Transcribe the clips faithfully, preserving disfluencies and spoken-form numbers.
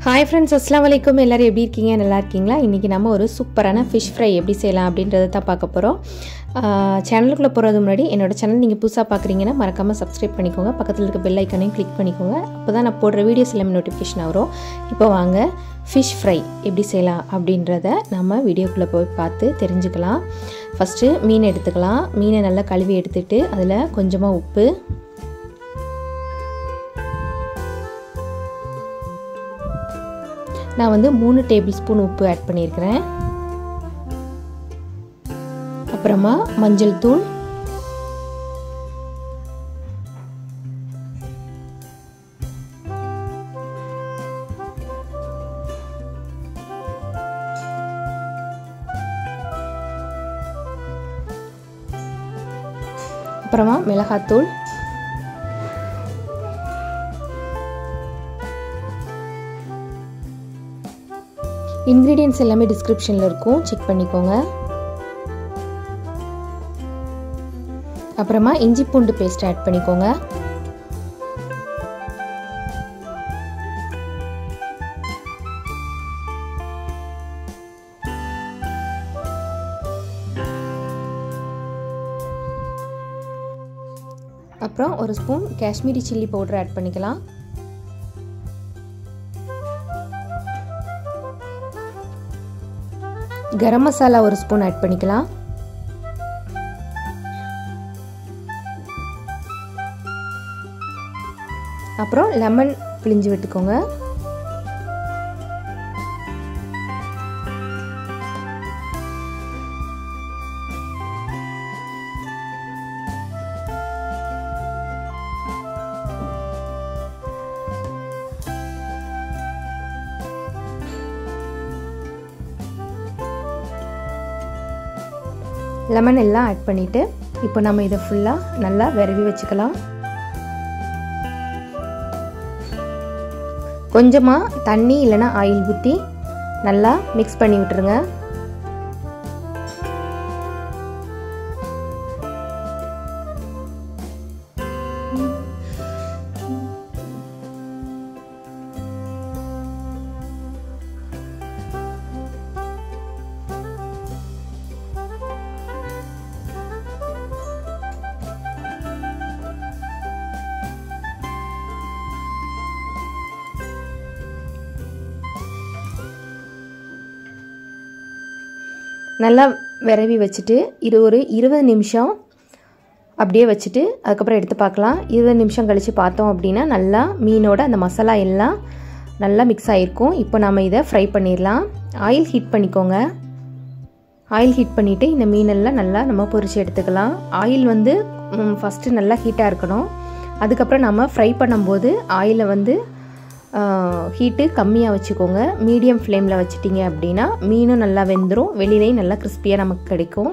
Hi friends, assalamu alaikum. எல்லாரும் எப்படி இருக்கீங்க? நல்லா இருக்கீங்களா? இன்னைக்கு நம்ம ஒரு சூப்பரான fish fry எப்படி செய்யலாம் அப்படின்றத தான் பார்க்க போறோம். சேனலுக்குள்ள போறதுக்கு முன்னாடி என்னோட சேனல் நீங்க புதுசா பார்க்கறீங்கன்னா மறக்காம subscribe பண்ணிக்கோங்க. பக்கத்துல இருக்க bell icon-ஐயும் click பண்ணிக்கோங்க. அப்பதான் நான் போடுற வீடியோஸ் எல்லாமே நோட்டிஃபிகேஷன் வரும். இப்போ வாங்க fish fry எப்படி செய்யலாம் அப்படின்றத நம்ம வீடியோக்குள்ள போய் பார்த்து தெரிஞ்சுக்கலாம். ஃபர்ஸ்ட் மீன் எடுத்துக்கலாம். மீனை நல்லா கழுவி எடுத்துட்டு அதுல கொஞ்சமா உப்பு நான் வந்து மூணு டேபிள்ஸ்பூன் உப்பு ஆட் பண்ணியிருக்கிறேன். அப்புறமா மஞ்சள் தூள், அப்புறமா மிளகாத்தூள், ingredients எல்லாமே descriptionல இருக்கும், செக் பண்ணிக்கோங்க. அப்புறமா இஞ்சி பூண்டு பேஸ்ட் ஆட் பண்ணிக்கோங்க. அப்புறம் ஒரு spoon Kashmiri chilli powder add பண்ணிக்கலாம். गरम मसाला ஒரு ஸ்பூன் ஆட் பண்ணிக்கலாம். அப்புறம் லெமன் பிழிஞ்சு விட்டுக்கோங்க. லெமன் எல்லாம் ஆட் பண்ணிட்டு இப்போ நம்ம இதை ஃபுல்லா நல்லா விரவி வச்சுக்கலாம். கொஞ்சமா தண்ணி இல்லனா ஆயில் ஊத்தி நல்லா மிக்ஸ் பண்ணி விட்டுருங்க. நல்லா விரவி வச்சுட்டு இது ஒரு இருபது நிமிஷம் அப்படியே வச்சுட்டு அதுக்கப்புறம் எடுத்து பார்க்கலாம். இருபது நிமிஷம் கழித்து பார்த்தோம் அப்படின்னா நல்லா மீனோட அந்த மசாலா எல்லாம் நல்லா மிக்ஸ் ஆகிருக்கும். இப்போ நம்ம இதை ஃப்ரை பண்ணிடலாம். ஆயில் ஹீட் பண்ணிக்கோங்க. ஆயில் ஹீட் பண்ணிவிட்டு இந்த மீனெல்லாம் நல்லா நம்ம பொரித்து எடுத்துக்கலாம். ஆயில் வந்து ஃபஸ்ட்டு நல்லா ஹீட்டாக இருக்கணும். அதுக்கப்புறம் நம்ம ஃப்ரை பண்ணும்போது ஆயிலை வந்து ஹீட்டு கம்மியாக வச்சுக்கோங்க. மீடியம் ஃப்ளேமில் வச்சுட்டிங்க அப்படின்னா மீனும் நல்லா வெந்துடும், வெளியிலையும் நல்லா கிறிஸ்பியாக நமக்கு கிடைக்கும்.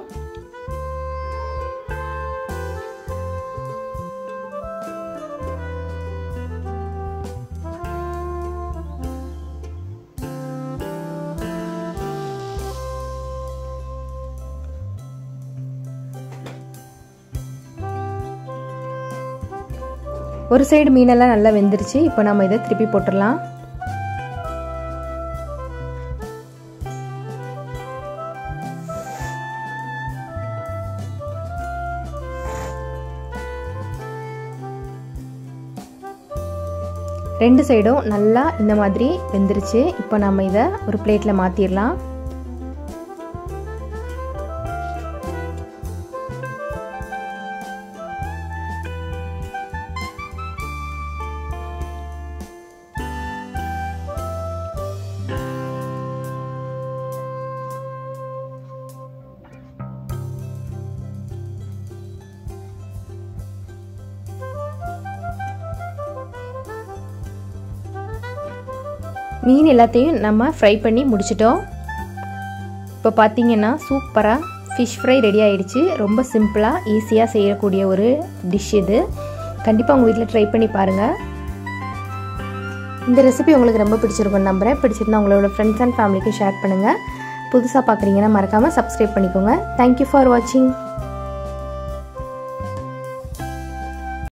ஒரு சைடு மீனெல்லாம் நல்லா வெந்துருச்சு. இப்போ நம்ம இதை திருப்பி போட்டுடலாம். ரெண்டு சைடும் நல்லா இந்த மாதிரி வெந்துருச்சு. இப்போ நம்ம இதை ஒரு பிளேட்ல மாத்திரலாம். மீன் எல்லாத்தையும் நம்ம ஃப்ரை பண்ணி முடிச்சிட்டோம். இப்போ பார்த்தீங்கன்னா சூப்பராக ஃபிஷ் ஃப்ரை ரெடி ஆகிடுச்சு. ரொம்ப சிம்பிளாக ஈஸியாக செய்யக்கூடிய ஒரு டிஷ் இது. கண்டிப்பாக உங்கள் வீட்டில் ட்ரை பண்ணி பாருங்கள். இந்த ரெசிபி உங்களுக்கு ரொம்ப பிடிச்சிருக்கும்னு நம்புகிறேன். பிடிச்சிருந்தா உங்களோட ஃப்ரெண்ட்ஸ் அண்ட் ஃபேமிலிக்கு ஷேர் பண்ணுங்கள். புதுசாக பார்க்குறீங்கன்னா மறக்காமல் சப்ஸ்கிரைப் பண்ணிக்கோங்க. தேங்க்யூ ஃபார் வாட்சிங்.